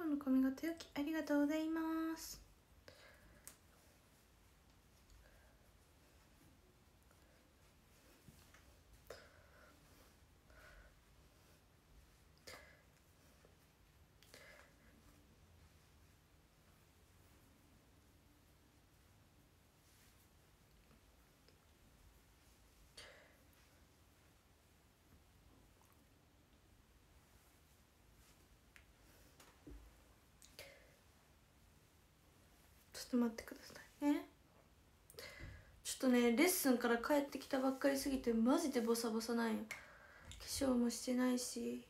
今日の髪型よきありがとうございます。ちょっと待ってくださいね。ちょっとねレッスンから帰ってきたばっかりすぎてマジでボサボサなんよ。化粧もしてないし。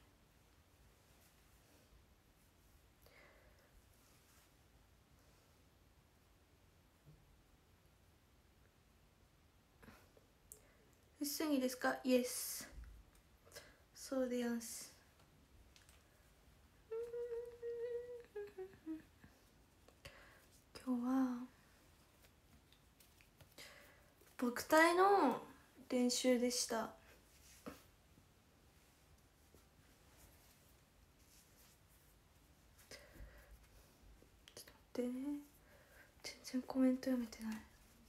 レッスン着ですか？イエス。そうでやんす。今日は僕体の練習でした。ちょっと待ってね、全然コメント読めてない。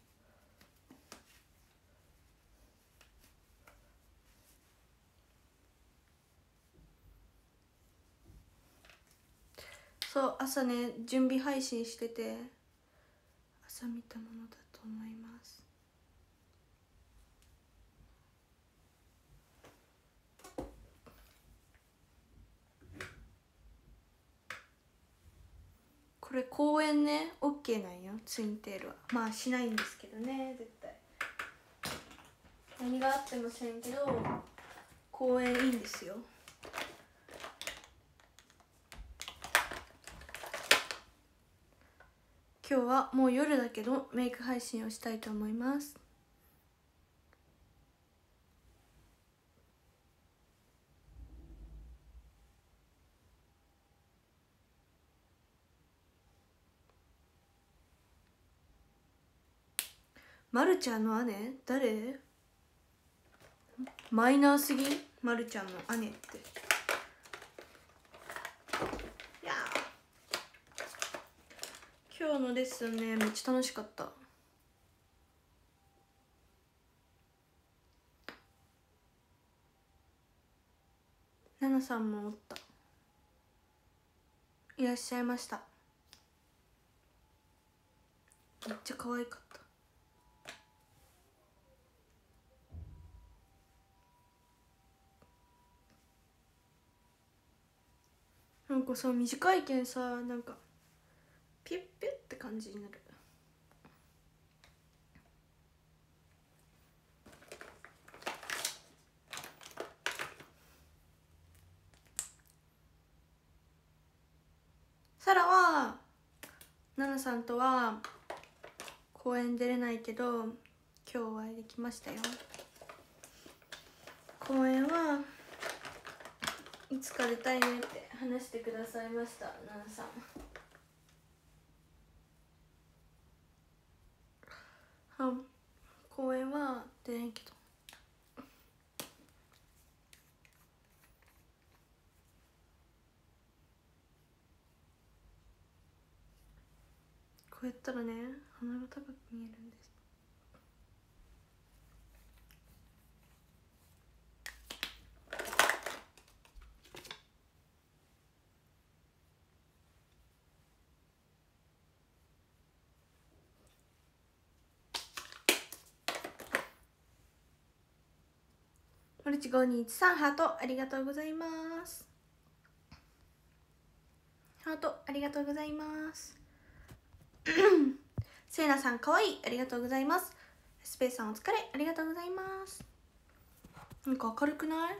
そう朝ね準備配信してて朝見たものだと思います。これ公園ね OK なんよ。ツインテールはまあしないんですけどね、絶対何があってもせんけど公園いいんですよ。今日はもう夜だけどメイク配信をしたいと思います。まるちゃんの姉誰？マイナーすぎん？まるちゃんの姉って。いや今日のレッスンねめっちゃ楽しかった。ナナさんもおった。いらっしゃいました。めっちゃ可愛かった。なんかさ短いけんさなんかピュッピュッって感じになる。サラはナナさんとは公演出れないけど今日お会いできましたよ。公演はいつか出たいねって話してくださいました。ナナさん公演は出れんけどこうやったらね鼻が高く見えるんです。マルチ5213ハートありがとうございます。ハートありがとうございますせいなさんかわいいありがとうございます。スペースさんお疲れありがとうございます。なんか明るくない？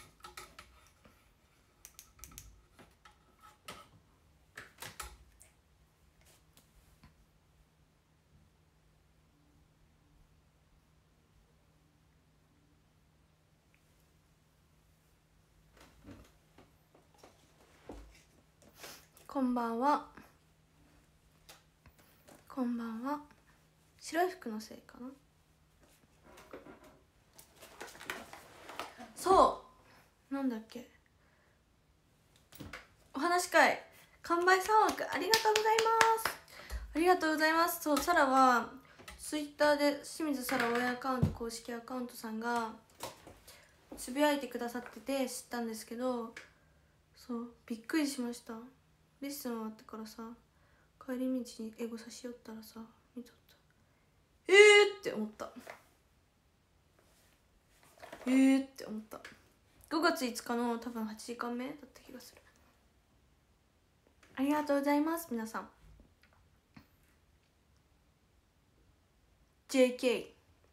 こんばんは。こんばんは。白い服のせいかな。そうなんだっけお話会完売3枠ありがとうございます。ありがとうございます。そう、サラはツイッターで清水サラ親アカウント公式アカウントさんがつぶやいてくださってて知ったんですけど、そうびっくりしました。レッスン終わってからさ、帰り道にエゴ差し寄ったらさ、見とった。って思った。って思った。5月5日の多分8時間目だった気がする。ありがとうございます皆さん。 JK。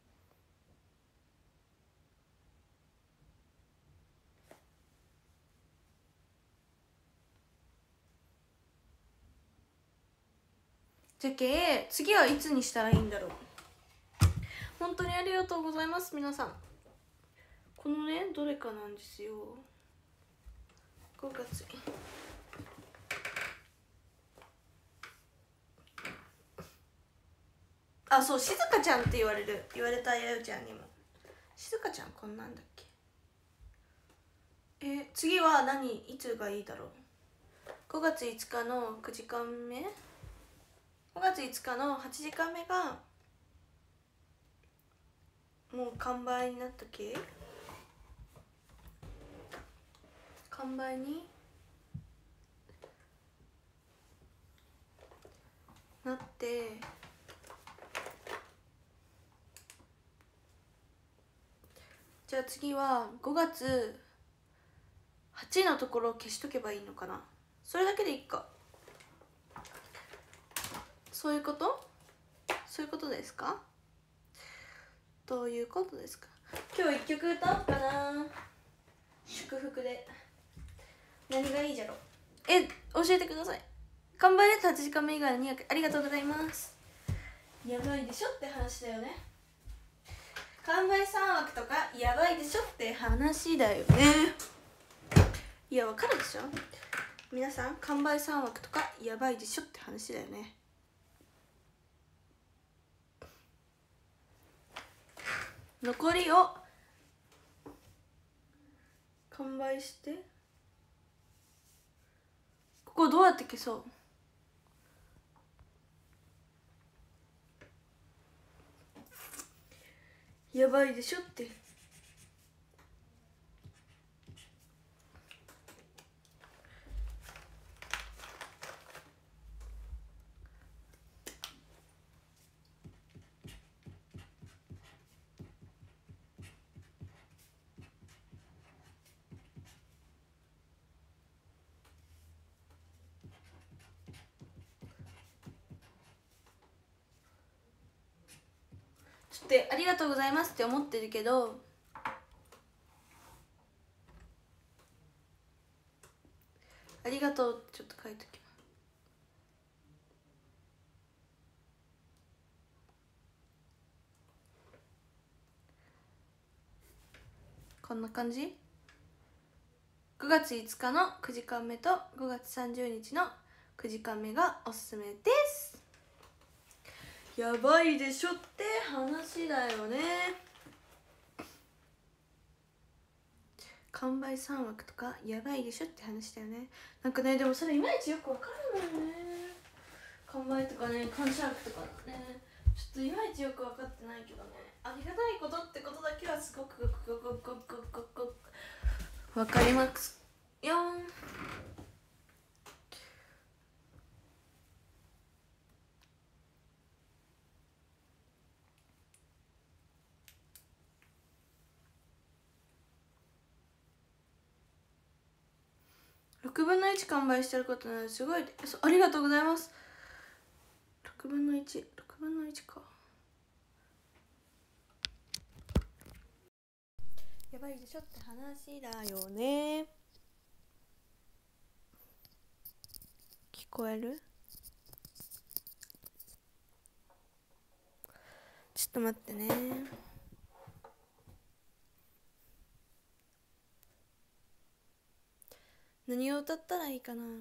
JK、 次はいつにしたらいいんだろう。本当にありがとうございます皆さん。このねどれかなんですよ。5月あ、そう、しずかちゃんって言われたやよちゃんにも。しずかちゃんこんなんだっけ。次はいつがいいだろう。5月5日の9時間目、5月5日の8時間目がもう完売になったけ。完売になって、じゃあ次は5月8のところを消しとけばいいのかな。それだけでいいか。そういうこと？そういうことですか？どういうことですか？今日1曲歌おうかな。祝福で。何がいいじゃろ。教えてください。完売で8時間目以外の2枠ありがとうございます。やばいでしょって話だよね。完売3枠とかやばいでしょって話だよね。いやわかるでしょ皆さん。完売3枠とかやばいでしょって話だよね。残りを完売して、ここどうやって消そう。やばいでしょって。ちょっとありがとうございますって思ってるけど、ありがとうってちょっと書いときます。こんな感じ。5月5日の9時間目と5月30日の9時間目がおすすめです。やばいでしょって話だよね。完売3枠とかやばいでしょって話だよね。なんかね、でもそれいまいちよくわかるのよね。完売とかね、感謝枠とかね、ちょっといまいちよく分かってないけどね、ありがたいことってことだけはすごく分かりますよ。6分の1完売してることなのですごい。ありがとうございます。6分の16分の1か。やばいでしょって話だよね。聞こえる？ちょっと待ってね。何を歌ったらいいかな。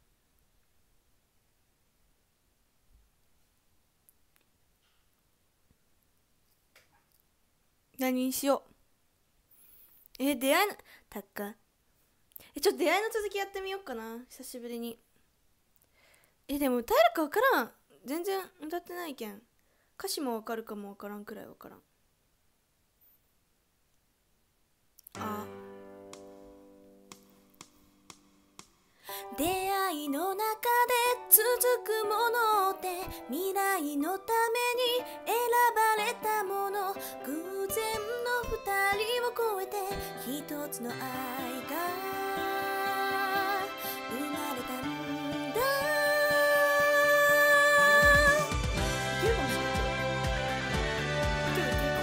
何にしよう。出会いのたっか。ちょっと出会いの続きやってみようかな、久しぶりに。 でも歌えるか分からん。全然歌ってないけん。歌詞も分かるかも分からんくらい分からん。出会いの中で続くものって未来のために選ばれたもの。偶然の二人を超えて一つの愛が生まれたんだ。いけるかもしれない。いけるかも。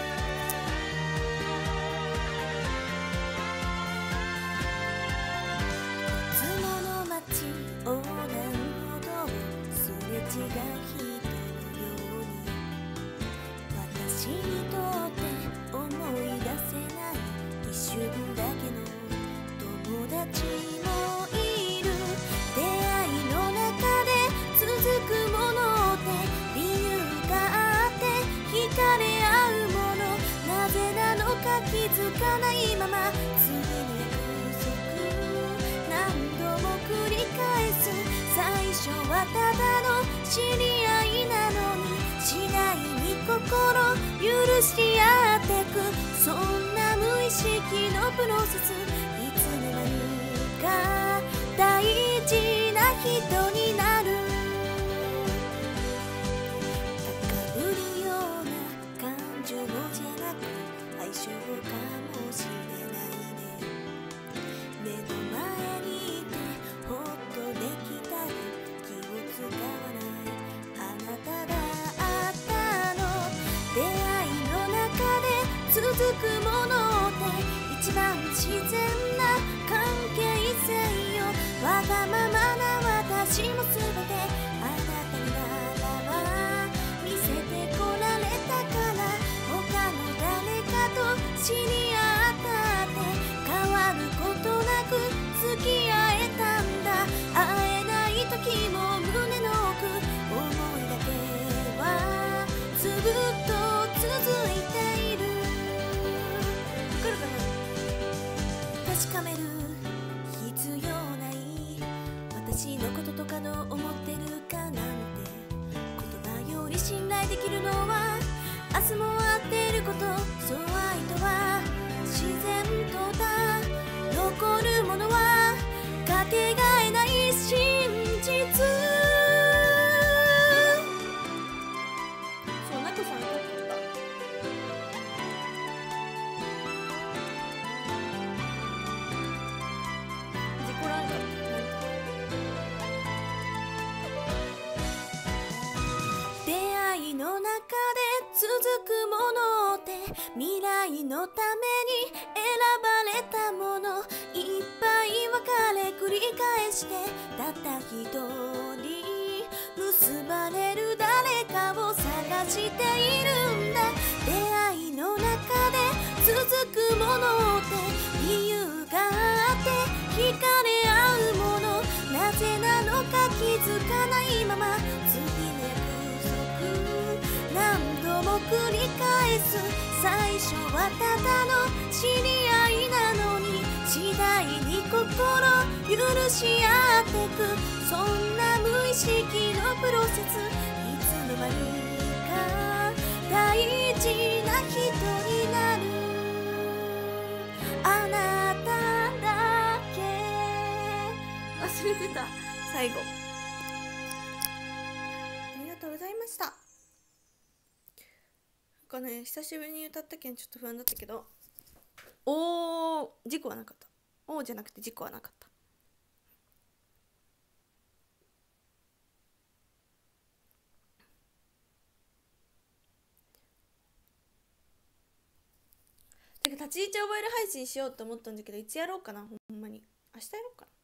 いつもの街横断歩道をすれ違う人のように、私にとって思い出せない一瞬だけの友達もいる。出会いの中で続くものって理由があって惹かれ合うもの。なぜなのか気づかないまま次の約束何度も繰り返す。最初はただの知り合いなのに次第に心許し合ってく。そんな無意識のプロセス、いつの間にか大事な人になる。高ぶるような感情じゃなく相性かもしれないね。目の前にいてほっとできたら気を使わないあなたがあったの。出会いの中で続くものって一番自然な関係性よ。わがままな私もすべてあなたにならば見せてこられたから、他の誰かと知り合ったって変わることなく付き合えたんだ。会えない時も胸の奥思いだけはずっと続いている。わかるかな。確かめる必要ない私のこととかどう思ってるかなんて。言葉より信頼できるのは明日も会ってること。そう愛とは自然とだ。残るものはかけがえない真実。そうなこさん歌ってた。事故らんかった。出会いの中で続くものって未来のために選ばれたもの。いっぱい別れ繰り返してたった一人結ばれる誰かを探しているんだ。出会いの中で続くものって理由があって惹かれ合うもの。なぜなのか気づかないまま次の約束何度も繰り返す。最初はただの知り合いなのに次第に心許し合ってく。そんな無意識のプロセス、いつの間にか大事な人になる。あなただけ忘れてた最後。ありがとうございました。なんかね、久しぶりに歌ったけんちょっと不安だったけど、事故はなかった。じゃなくて事故はなかった。てか立ち位置覚える配信しようと思ったんだけど、いつやろうかな。ほんまに明日やろうかな。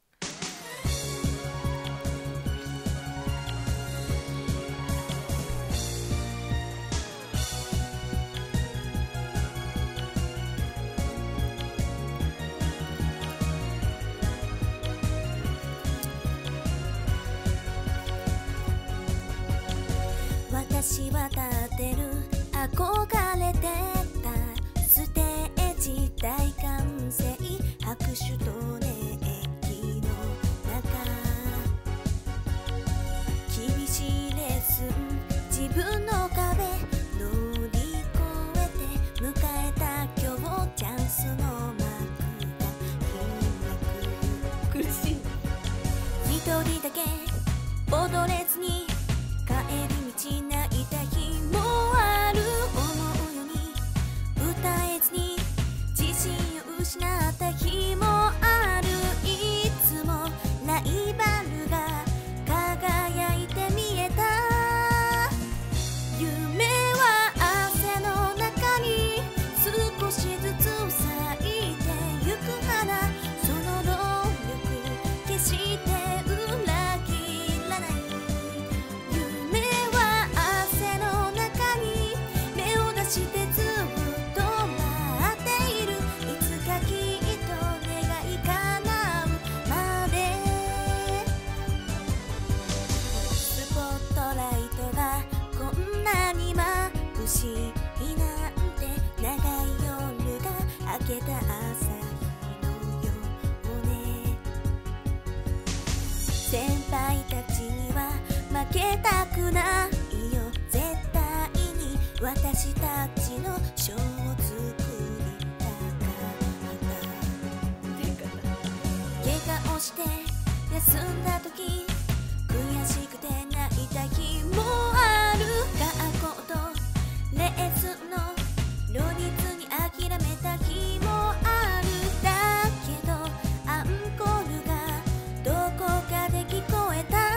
私は立ってる憧れてたステージ大歓声、拍手と熱気の中、 人だけ踊れずに帰り道泣いた日もある。思うように歌えずに自信を失った日もある。いつもライバルが輝いて見えた。夢は汗の中に少しずつ咲いてゆく花。その努力決して裏切らない。夢は汗の中に目を出してずっと待っている。いつかきっと願い叶うまで。スポットライトがこんなに眩しいなんて。長い夜が明けた朝日のようね。先輩たちには負けたくないよ。絶対に私たちのショーを作りたかった。怪我をして休んだ時悔しくて泣いた日もある。学校とレッスンの両立に諦めた日もある。だけどアンコールがどこかで聞こえた。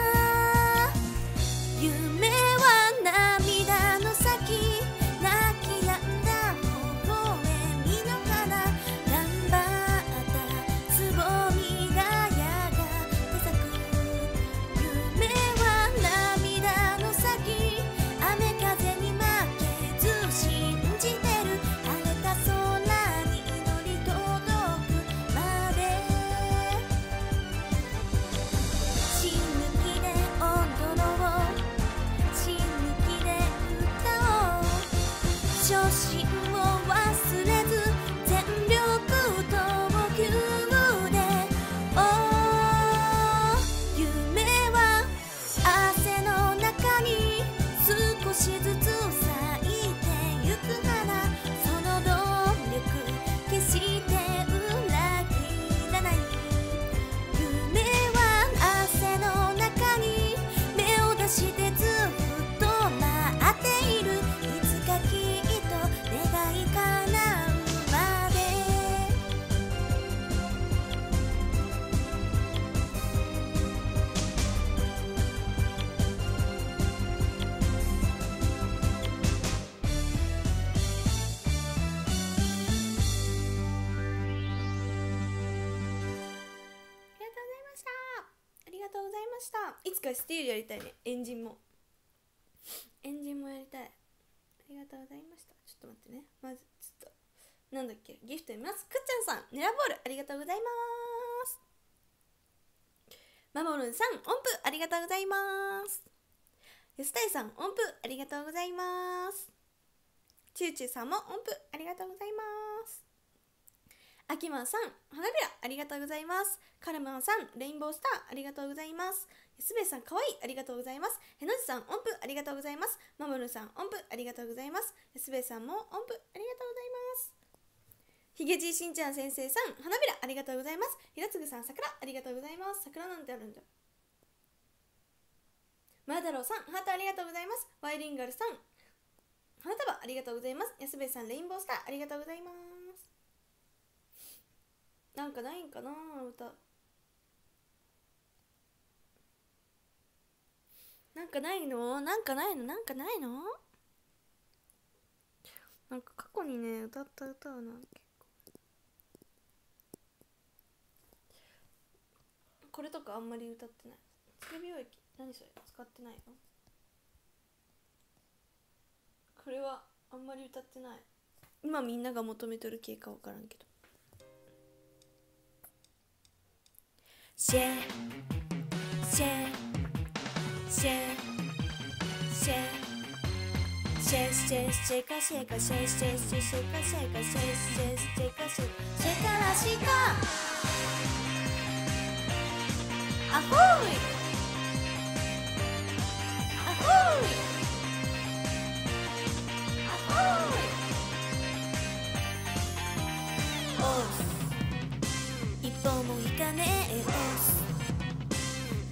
夢は涙の先、泣き止んだ微笑みの花。頑張ったつぼみがやがて咲く。夢は涙の先、雨風に負けず信じてる。晴れた空に祈り届くまで。死ぬ気で踊ろう、死ぬ気で歌おう。初心を忘れず全力投球で。夢は汗の中に少しずつ咲いてゆく花。その努力決して裏切らない。夢は汗の中に目を出してずっと待っている。いつかきっと願い叶うまで。 ありがとうございました。いつかスティールやりたいね。エンジンもやりたい。ありがとうございました。ちょっと待ってね。まずちょっとなんだっけ、ギフト読みます。くっちゃんさん、ネラボールありがとうございます。マモルンさん、音符ありがとうございます。安田さん、音符ありがとうございます。チューチューさんも音符ありがとうございます。あきまんさん、花びらありがとうございます。カルマンさん、レインボースターありがとうございます。安部さん、かわいいありがとうございます。へのじさん、音符ありがとうございます。マモルさん、音符ありがとうございます。安部さんも音符ありがとうございます。ひげじしんちゃん先生さん、花びらありがとうございます。ひらつぐさん、桜ありがとうございます。桜なんてあるんだ。マーダローさん、ハートありがとうございます。ワイリンガルさん、花束ありがとうございます。安部さん、レインボースターありがとうございます。なんかないんかな歌。なんかないの？なんかないの？なんかないの？なんか過去にね、歌った歌はな、結構。これとかあんまり歌ってない。つけ美容液、何それ？使ってないの？これはあんまり歌ってない。今みんなが求めとる系か分からんけど。 シェシェシェシェシェシェシェカシェカシェシェシェシェカシェカシェシェシェカシェシェカラシカアホーイアホーイアホーイオス一歩も行かねえオス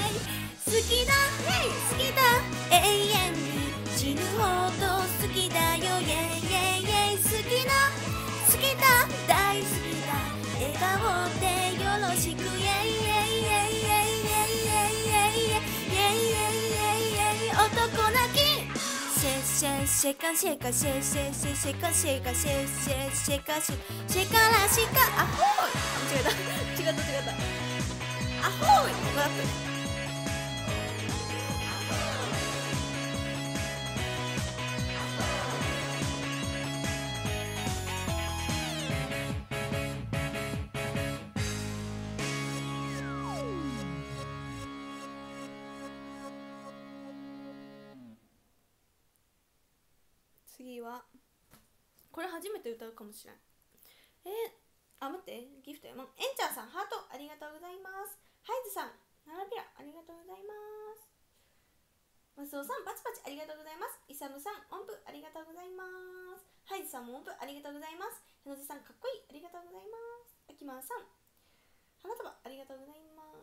好きだ好きだ永遠に死ぬほど好きだよ好きだ好きだ大好きだ笑顔でよろしく男泣きシェシェカシェカシェシェシェシェカシェカシェシェシェカシェシェからしかアホー違ったアホーイ分かった次はこれ初めて歌うかもしれん。待ってギフトやもん。エンちゃんさんハートありがとうございます。ハイズさんナラビラありがとうございます。マスオさんバチバチありがとうございます。イサムさん音符ありがとうございます。ハイズさんも音符ありがとうございます。ヘノゼさんかっこいいありがとうございます。アキマーさん花束ありがとうございます。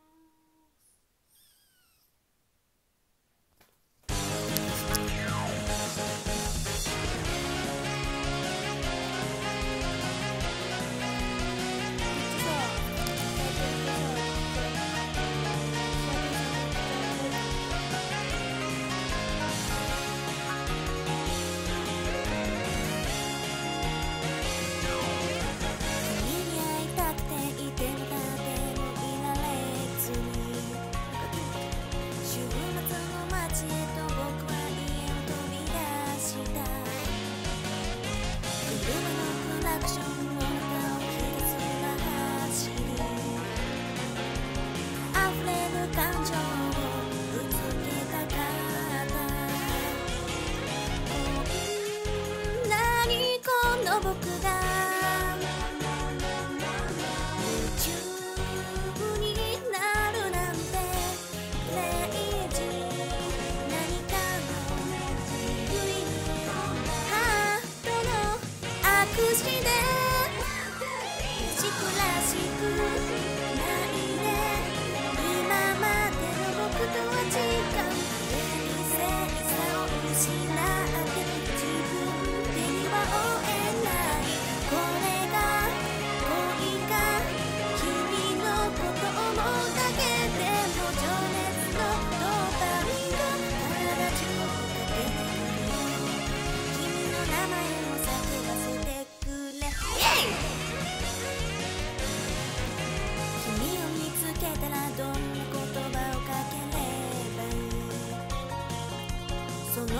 僕が夢中に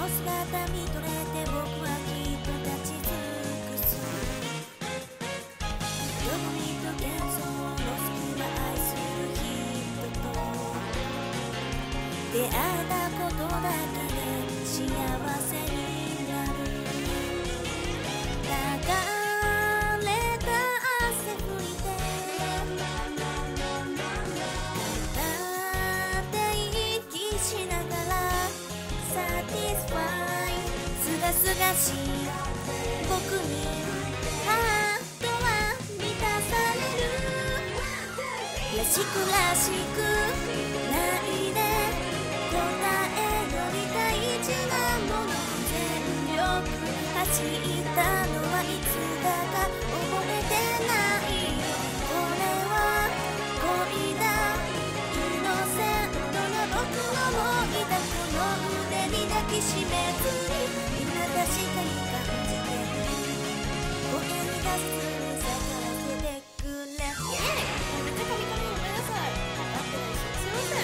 姿見とれて僕はきっと立ち尽くす。どこにと幻想の隙間愛する人と出会えたことだけで幸せになる。流れた汗拭いて片手息しながら Satisfy すがすがしい僕にハートは満たされる。らしくらしくないで答えより大事なもの全力走ったのはいつだか覚えてない。これは恋だイノセントな僕の思いだ。この腕に抱きしめずに今確かに感じてる。声に出すに逆らせてくれ。めっちゃカミカミごめんなさい。合ってないしすいません。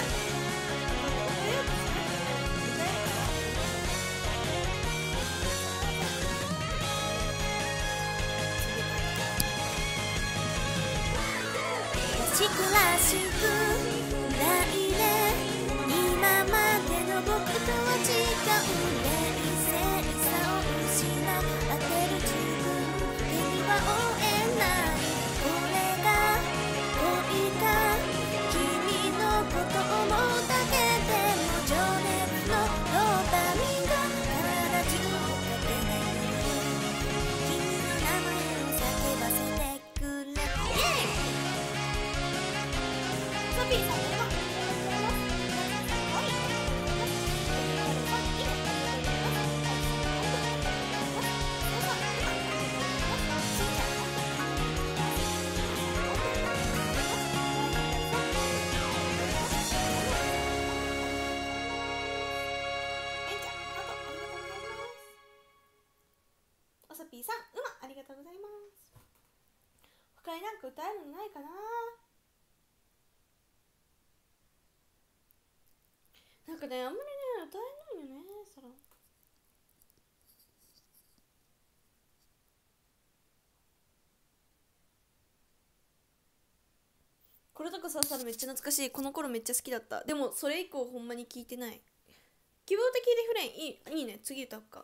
らしくらしくないね今までの僕とは違う。冷静さを失ってる自分手には負えない。これが恋か君のこと思うだけでも情熱のドーパミンが体中を駆け巡る。君の名前を叫ばせてくれ。ソフィーさんではおさぴーさん、ありがとうございます。他になんか歌えるのないかな。なんかね、あんまりね、歌えないよね、そら。これとかさめっちゃ懐かしい。この頃めっちゃ好きだった。でもそれ以降ほんまに聞いてない。希望的リフレインいいね。次歌うか。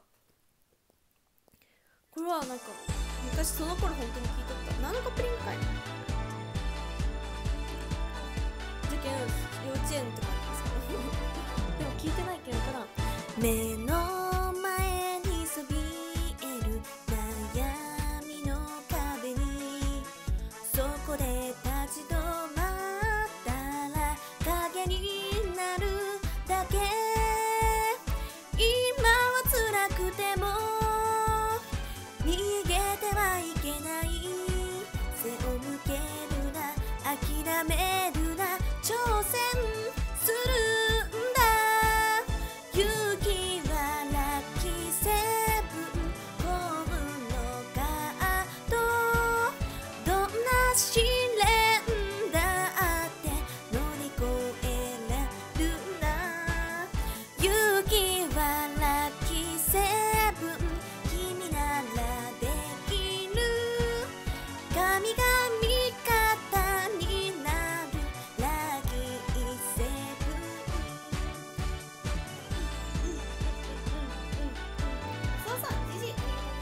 これはなんか昔その頃本当に聞いとった。何のカップリングかい。受験幼稚園とかですかでも聞いてないけどかな。目の前にそびえる悩みの壁にそこで立ち止まったら影になるだけ。今は辛くても逃げてはいけない。背を向けるな諦めるな挑戦するんだ。勇気はラッキーセブン幸運のカード。どんな試練だって乗り越えられるな。勇気はラッキーセブン君ならできる。神が味方になるラッキーセブン。そうそうジジ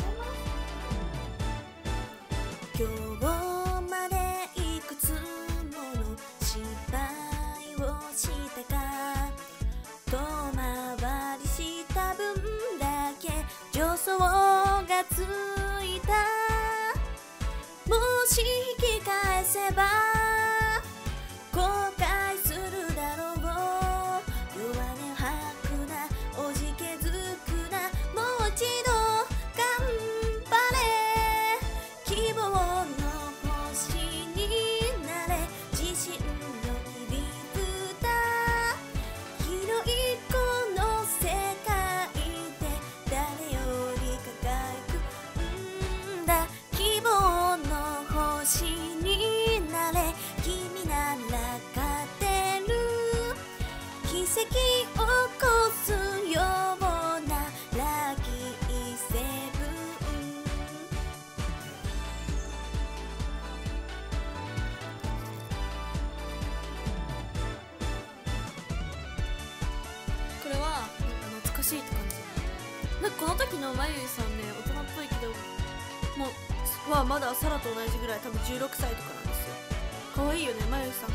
今日までいくつもの失敗をしたか。遠回りした分だけ助走がついた。もし引き返せば後悔するだろう。弱音吐くなおじけづくなもう一度頑張れ。希望の星になれ自信の切り札。広いこの世界で誰より輝くんだ。希望の星になれしいって感じ。なんかこの時のまゆゆさんね、大人っぽいけどもうはまだサラと同じぐらい、多分16歳とかなんですよ。可愛いよね、まゆゆさん。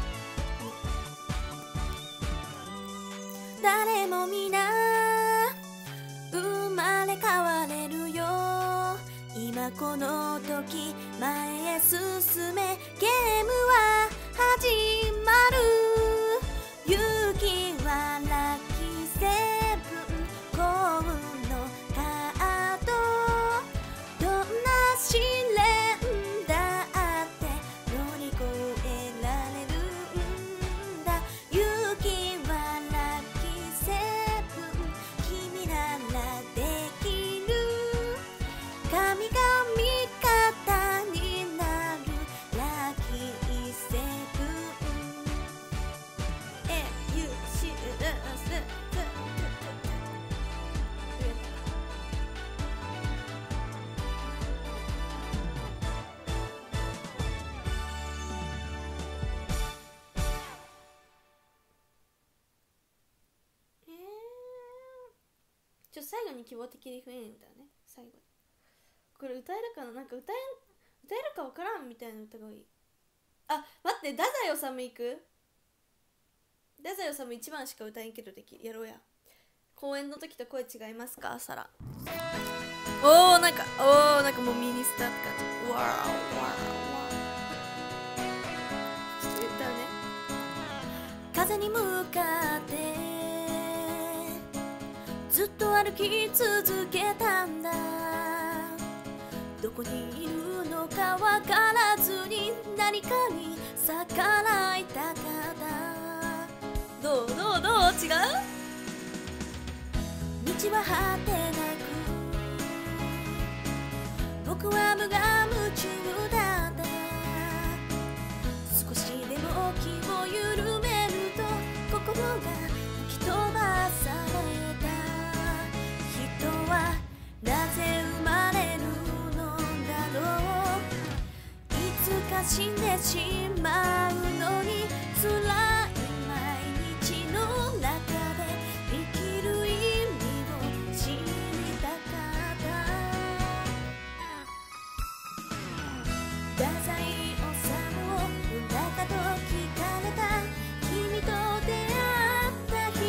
誰も皆生まれ変われるよ、今この時前へ進め、ゲームは始まる。雪はラッキーセブン、幸運のカード、どんな試練だって乗り越えられるんだ。雪はラッキーセブン、君ならできる。神が味方になるラッキーセブン。 最後に希望的リフレインだよね。最後にこれ歌えるかな、なんか歌えるかわからんみたいな歌がいい。あ、待って、太宰治行く？太宰治1番しか歌えんけどやろうや。公演の時と声違いますか、サラ。おー、なんかもうミニスターって感じ。わーわーわー。ちょっと歌うね。 風に向かってずっと歩き続けたんだ。どこにいるのかわからずに何かに逆らいたかった。 どう違う？ 道は果てなく僕は無我夢中だった。少しでも気を緩めると心が吹き飛ばされた。人はなぜ生まれるのだろう。いつか死んでしまうのに辛い毎日の中で生きる意味を知りたかった。太宰治を産んだかと聞かれた。君と出会った日、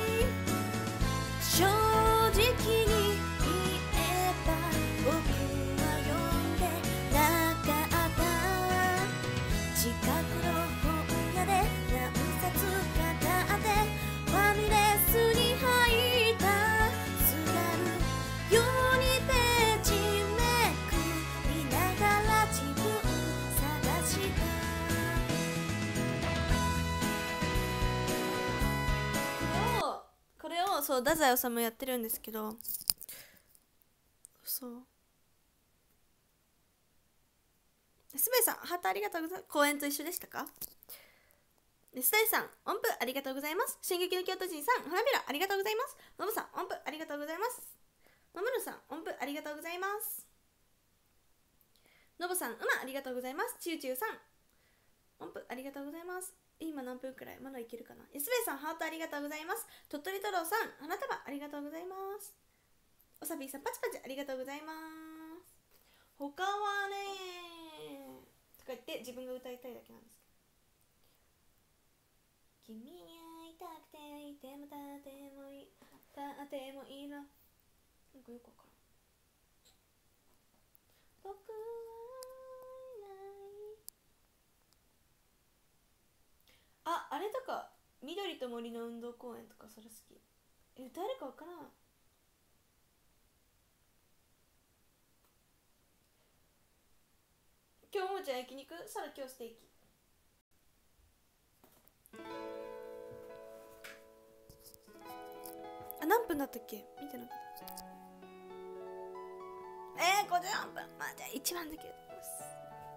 正直に言えば僕は読んでなかった。近くの本屋で何冊か買ってファミレスに入った。すがるようにページめくりながら自分探した。 これをそう太宰治やってるんですけど、そうすべさんハートありがとうございます。公演と一緒でしたか？スタイさん音符ありがとうございます。進撃の京都人さん花びらありがとうございます。ノブさん音符ありがとうございます。ノムルさん音符ありがとうございます。ノブさんありがとうございます。チューチューさん音符ありがとうございます。今何分くらいまだいけるかな。すべさんハートありがとうございます。鳥取太郎さん花束ありがとうございます。おさびさんパチパチありがとうございます。他はねとか言って自分が歌いたいだけなんですけど、君に会いたくていても立ってもいいな、なんかよくわからん。僕はいない。あれとか緑と森の運動公園とかそれ好き。歌えるかわからん。今日もじゃあ焼肉、サラ今日ステーキ。何分だったっけ見てなかった。54分。まあじゃあ1番だけやります。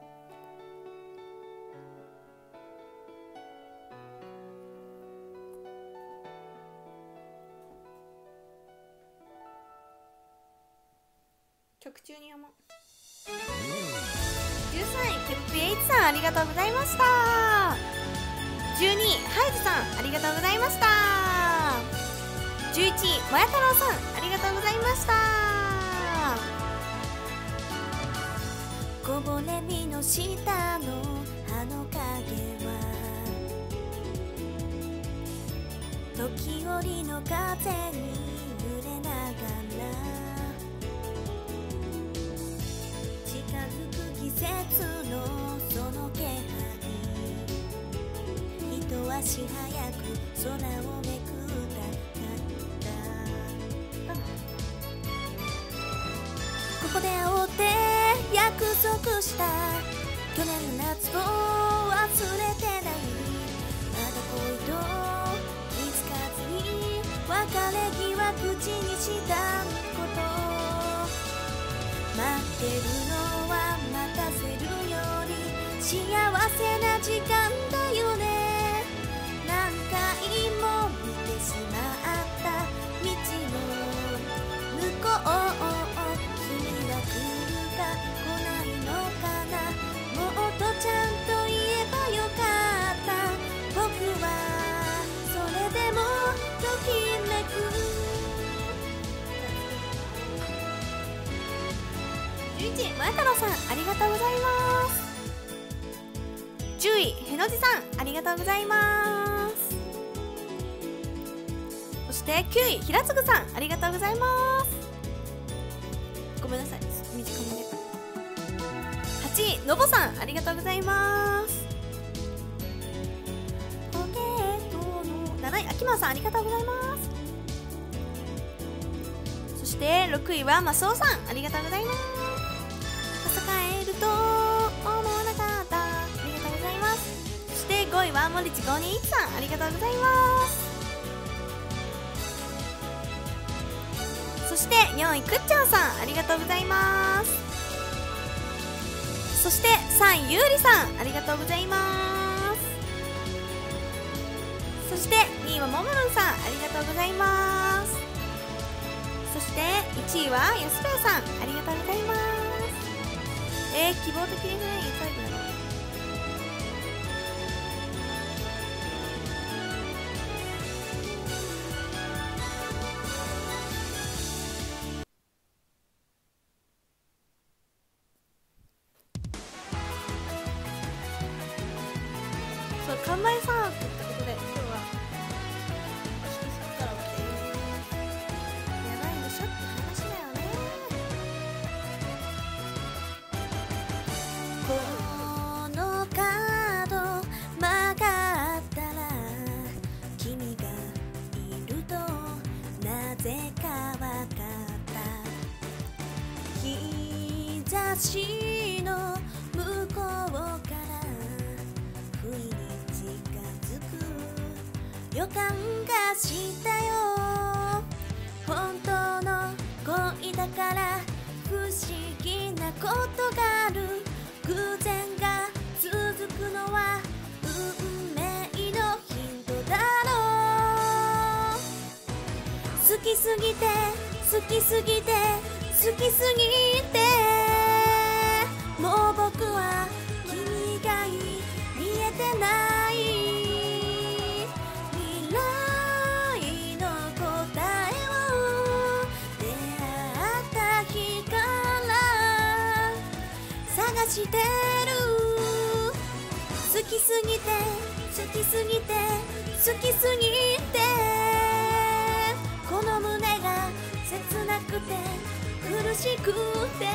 曲中に読もう。13位ケップエイチさんありがとうございました。12位ハイズさんありがとうございました。 11位もや太郎さん、ありがとうございました。こぼれ日の下の葉の影は時折の風に揺れながら近づく季節のその気配、一足早く空をめくったここで会おうって約束した去年の夏を忘れてない。まだ恋と気づかずに別れ際口にしたこと待ってるのは待たせるより幸せな時間だよね。何回も見てしまった道の向こう君は来るか来ないのかな。もっとちゃんと言えばよかった。僕はそれでもときめく。11位前太郎さん、ありがとうございます。10位へのじさん、ありがとうございます。そして9位ひらつぐさん、ありがとうございます。ごめんなさい、短めで。8位のぼさん、ありがとうございます。7位あきまさん、ありがとうございます。そして6位はまそうさん、ありがとうございます。朝帰ると思わなかった、ありがとうございます。そして5位は森地521さん、ありがとうございます。そして4位くっちゃんさん、ありがとうございます。そして3位ゆうりさん、ありがとうございます。そして2位はももるんさん、ありがとうございます。そして1位はやすべやさん、ありがとうございます。希望的にね、最後なの。そう、かんまえサークってことで今日は私そっからはやばいでしょって話だよね。この角曲がったら君がいるとなぜかわかった。日差しの向こうから不意に近づく予感がしたよ。本当の恋だから不思議なことがある。偶然が続くのは運命のヒントだろう。好きすぎて好きすぎて好きすぎてもう僕は君以外見えてない。未来の答えを出会った日から探してる。好きすぎて好きすぎて好きすぎてこの胸が切なくて苦しくて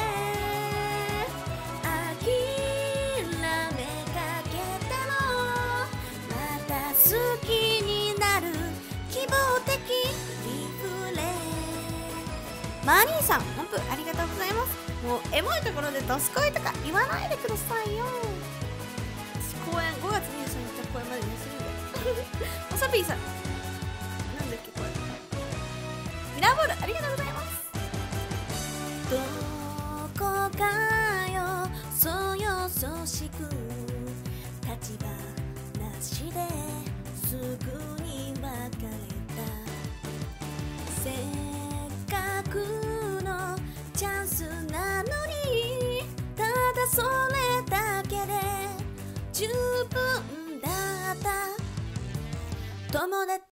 諦めかけてもまた好きになる希望的リフレマーニーさん、本当ありがとうございます。もうエモいところでドスコイとか言わないでくださいよ。公演5月23日の公演までにするんでおさぴーさん、なんだっけこれ、ミラーボールありがとうございます。どこかよそよそしく立場なしですぐに別れた。せっかくのチャンスなのにただそれだけで十分だった。友達